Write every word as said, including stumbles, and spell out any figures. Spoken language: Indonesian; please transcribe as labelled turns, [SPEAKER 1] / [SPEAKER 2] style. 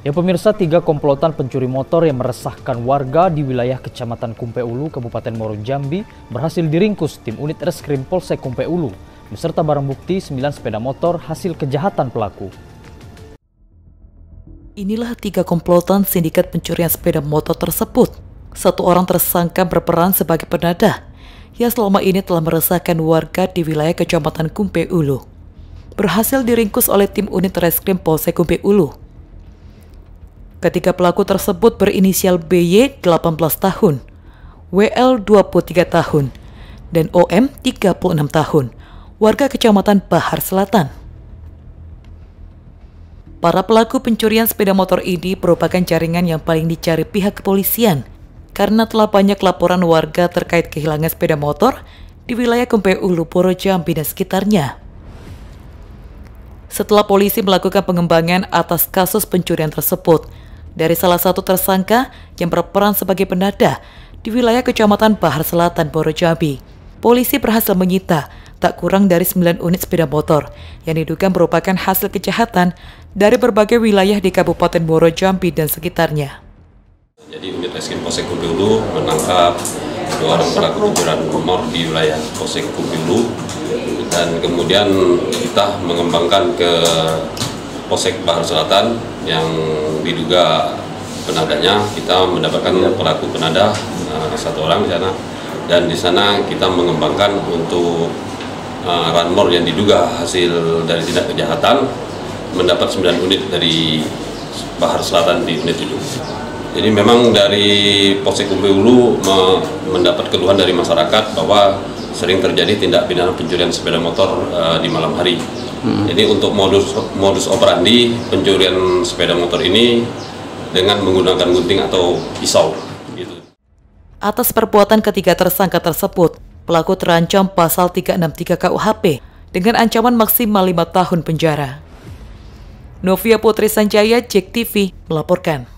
[SPEAKER 1] Ya pemirsa, tiga komplotan pencuri motor yang meresahkan warga di wilayah Kecamatan Kumpe Ulu, Kabupaten Muaro Jambi berhasil diringkus tim unit reskrim Polsek Kumpe Ulu beserta barang bukti sembilan sepeda motor hasil kejahatan pelaku.
[SPEAKER 2] Inilah tiga komplotan sindikat pencurian sepeda motor tersebut. Satu orang tersangka berperan sebagai penadah yang selama ini telah meresahkan warga di wilayah Kecamatan Kumpe Ulu. Berhasil diringkus oleh tim unit reskrim Polsek Kumpe Ulu. Ketiga pelaku tersebut berinisial B Y delapan belas tahun, W L dua puluh tiga tahun, dan O M tiga puluh enam tahun, warga Kecamatan Bahar Selatan. Para pelaku pencurian sepeda motor ini merupakan jaringan yang paling dicari pihak kepolisian karena telah banyak laporan warga terkait kehilangan sepeda motor di wilayah Kumpe Ulu, Muaro Jambi dan sekitarnya. Setelah polisi melakukan pengembangan atas kasus pencurian tersebut, dari salah satu tersangka yang berperan sebagai penadah di wilayah Kecamatan Bahar Selatan, Muaro Jambi, polisi berhasil menyita tak kurang dari sembilan unit sepeda motor yang diduga merupakan hasil kejahatan dari berbagai wilayah di Kabupaten Muaro Jambi dan sekitarnya.
[SPEAKER 3] Jadi unit reskrim Polsek Kumpe Ulu menangkap dua orang pelaku pencurian motor di wilayah Polsek Kumpe Ulu, dan kemudian kita mengembangkan ke Polsek Bahar Selatan yang diduga penadahnya. Kita mendapatkan pelaku penadah uh, satu orang di sana, dan di sana kita mengembangkan untuk uh, ranmor yang diduga hasil dari tindak kejahatan, mendapat sembilan unit dari Bahar Selatan di unit itu. Jadi memang dari Polsek Kumpe Ulu me mendapat keluhan dari masyarakat bahwa sering terjadi tindak pidana pencurian sepeda motor uh, di malam hari. Hmm. Jadi untuk modus modus operandi pencurian sepeda motor ini dengan menggunakan gunting atau pisau. Gitu.
[SPEAKER 2] Atas perbuatan ketiga tersangka tersebut, pelaku terancam pasal tiga enam tiga K U H P dengan ancaman maksimal lima tahun penjara. Novia Putri Sanjaya, J E K T V melaporkan.